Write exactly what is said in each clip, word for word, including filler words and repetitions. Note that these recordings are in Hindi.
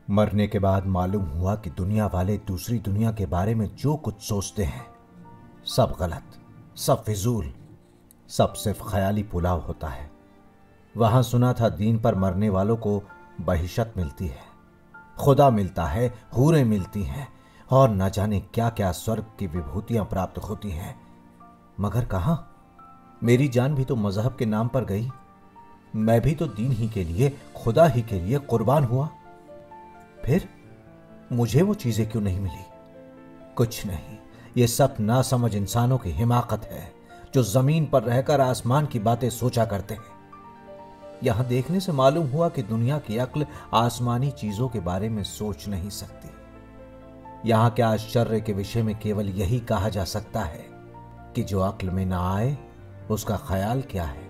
मरने के बाद मालूम हुआ कि दुनिया वाले दूसरी दुनिया के बारे में जो कुछ सोचते हैं सब गलत, सब फिजूल, सब सिर्फ ख्याली पुलाव होता है। वहां सुना था दीन पर मरने वालों को बहिशत मिलती है, खुदा मिलता है, हूरें मिलती हैं और न जाने क्या क्या स्वर्ग की विभूतियां प्राप्त होती हैं। मगर कहां, मेरी जान भी तो मजहब के नाम पर गई। मैं भी तो दीन ही के लिए, खुदा ही के लिए कुर्बान हुआ। फिर मुझे वो चीजें क्यों नहीं मिली? कुछ नहीं, ये सब नासमझ इंसानों की हिमाकत है जो जमीन पर रहकर आसमान की बातें सोचा करते हैं। यहां देखने से मालूम हुआ कि दुनिया की अक्ल आसमानी चीजों के बारे में सोच नहीं सकती। यहां के आश्चर्य के विषय में केवल यही कहा जा सकता है कि जो अक्ल में ना आए उसका ख्याल क्या है।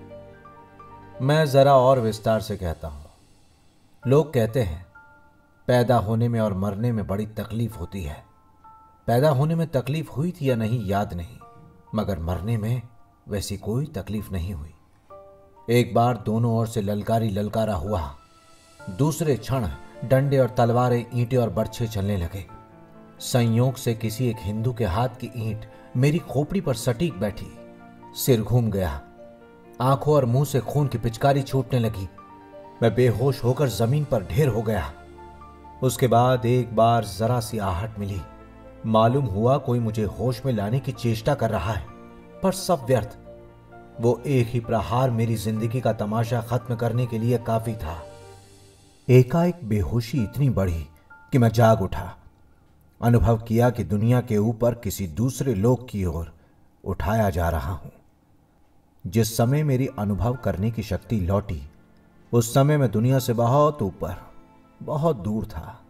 मैं जरा और विस्तार से कहता हूं। लोग कहते हैं पैदा होने में और मरने में बड़ी तकलीफ होती है। पैदा होने में तकलीफ हुई थी या नहीं याद नहीं, मगर मरने में वैसी कोई तकलीफ नहीं हुई। एक बार दोनों ओर से ललकारी ललकारा हुआ, दूसरे क्षण डंडे और तलवारें, ईंटें और बर्छे चलने लगे। संयोग से किसी एक हिंदू के हाथ की ईंट मेरी खोपड़ी पर सटीक बैठी। सिर घूम गया, आंखों और मुंह से खून की पिचकारी छूटने लगी। मैं बेहोश होकर जमीन पर ढेर हो गया। उसके बाद एक बार जरा सी आहट मिली। मालूम हुआ कोई मुझे होश में लाने की चेष्टा कर रहा है, पर सब व्यर्थ। वो एक ही प्रहार मेरी जिंदगी का तमाशा खत्म करने के लिए काफी था। एकाएक बेहोशी इतनी बढ़ी कि मैं जाग उठा। अनुभव किया कि दुनिया के ऊपर किसी दूसरे लोक की ओर उठाया जा रहा हूं। जिस समय मेरी अनुभव करने की शक्ति लौटी, उस समय मैं दुनिया से बहुत ऊपर, बहुत दूर था।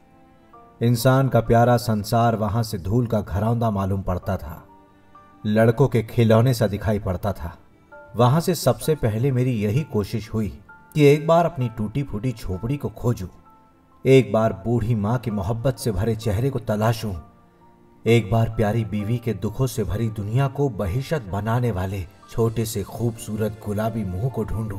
इंसान का प्यारा संसार वहां से धूल का घरौंदा मालूम पड़ता था, लड़कों के खिलौने सा दिखाई पड़ता था। वहां से सबसे पहले मेरी यही कोशिश हुई कि एक बार अपनी टूटी फूटी झोपड़ी को खोजूं, एक बार बूढ़ी मां की मोहब्बत से भरे चेहरे को तलाशूं, एक बार प्यारी बीवी के दुखों से भरी दुनिया को बहिशत बनाने वाले छोटे से खूबसूरत गुलाबी मुंह को ढूंढूं,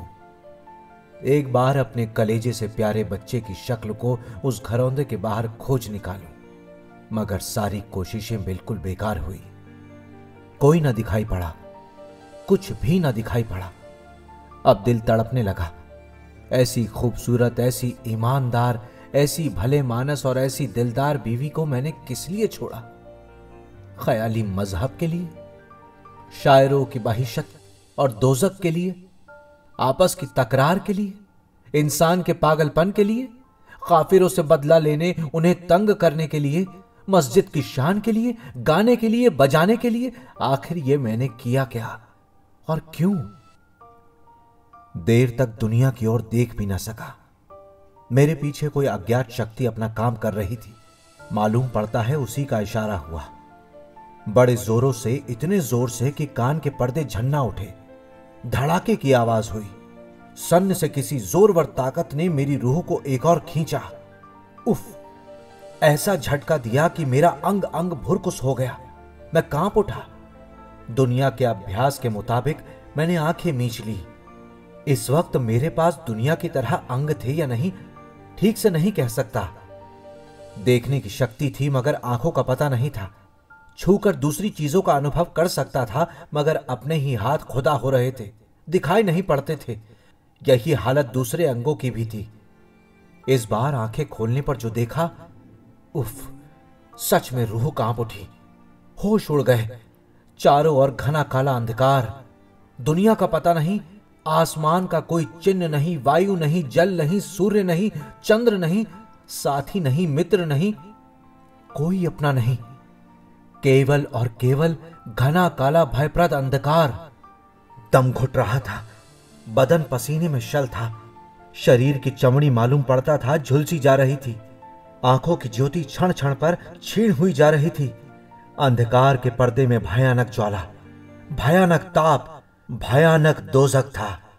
एक बार अपने कलेजे से प्यारे बच्चे की शक्ल को उस घरौंदे के बाहर खोज निकालूं। मगर सारी कोशिशें बिल्कुल बेकार हुई। कोई ना दिखाई पड़ा, कुछ भी ना दिखाई पड़ा। अब दिल तड़पने लगा। ऐसी खूबसूरत, ऐसी ईमानदार, ऐसी भले मानस और ऐसी दिलदार बीवी को मैंने किस लिए छोड़ा? ख्याली मजहब के लिए, शायरों की बहिशत और दोजक के लिए, आपस की तकरार के लिए, इंसान के पागलपन के लिए, काफिरों से बदला लेने, उन्हें तंग करने के लिए, मस्जिद की शान के लिए, गाने के लिए, बजाने के लिए। आखिर ये मैंने किया क्या और क्यों? देर तक दुनिया की ओर देख भी ना सका। मेरे पीछे कोई अज्ञात शक्ति अपना काम कर रही थी। मालूम पड़ता है उसी का इशारा हुआ। बड़े जोरों से, इतने जोर से कि कान के पर्दे झन्ना उठे। धड़ाके की आवाज हुई। सन्न से किसी जोरवर ताकत ने मेरी रूह को एक और खींचा। उफ! ऐसा झटका दिया कि मेरा अंग अंग भुरकुस हो गया। मैं कांप उठा। दुनिया के अभ्यास के मुताबिक मैंने आंखें मीच ली। इस वक्त मेरे पास दुनिया की तरह अंग थे या नहीं, ठीक से नहीं कह सकता। देखने की शक्ति थी मगर आंखों का पता नहीं था। छूकर दूसरी चीजों का अनुभव कर सकता था मगर अपने ही हाथ खुदा हो रहे थे, दिखाई नहीं पड़ते थे। यही हालत दूसरे अंगों की भी थी। इस बार आंखें खोलने पर जो देखा, उफ! सच में रूह कांप उठी। होश उड़ गए। चारों ओर घना काला अंधकार। दुनिया का पता नहीं, आसमान का कोई चिन्ह नहीं, वायु नहीं, जल नहीं, सूर्य नहीं, चंद्र नहीं, साथी नहीं, मित्र नहीं, कोई अपना नहीं। केवल और केवल घना काला भयप्रद अंधकार। दम घुट रहा था, बदन पसीने में शल था। शरीर की चमड़ी मालूम पड़ता था झुलसी जा रही थी। आंखों की ज्योति क्षण क्षण पर छीण हुई जा रही थी। अंधकार के पर्दे में भयानक ज्वाला, भयानक ताप, भयानक दोजक था।